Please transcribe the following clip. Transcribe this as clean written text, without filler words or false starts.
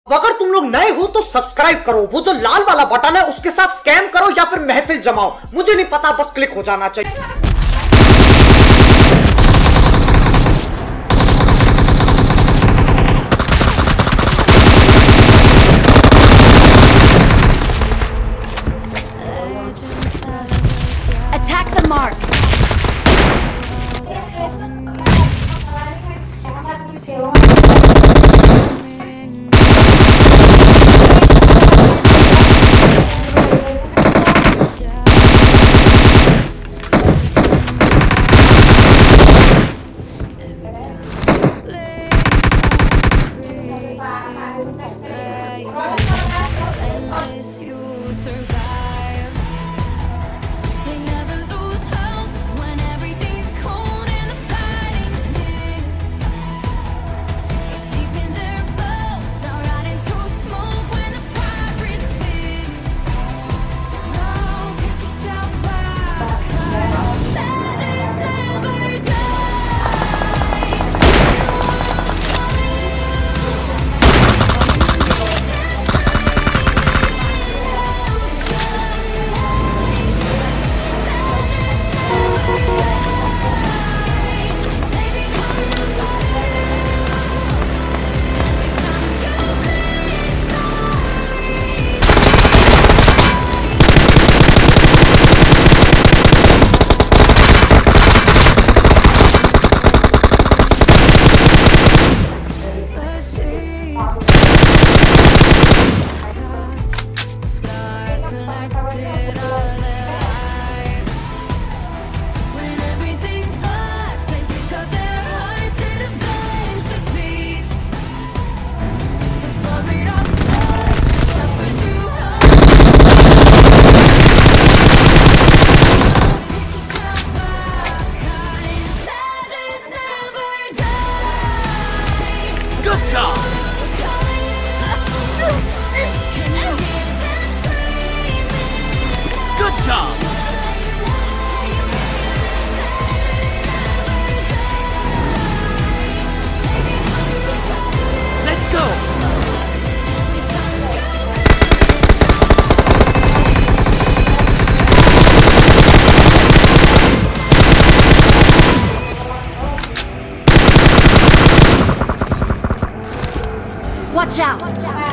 अगर तुम लोग नए हो तो सब्सक्राइब करो, वो जो लाल वाला बटन है उसके साथ स्कैम करो या फिर महफिल जमाओ, मुझे नहीं पता, बस क्लिक हो जाना चाहिए। Attack the mark. Watch out!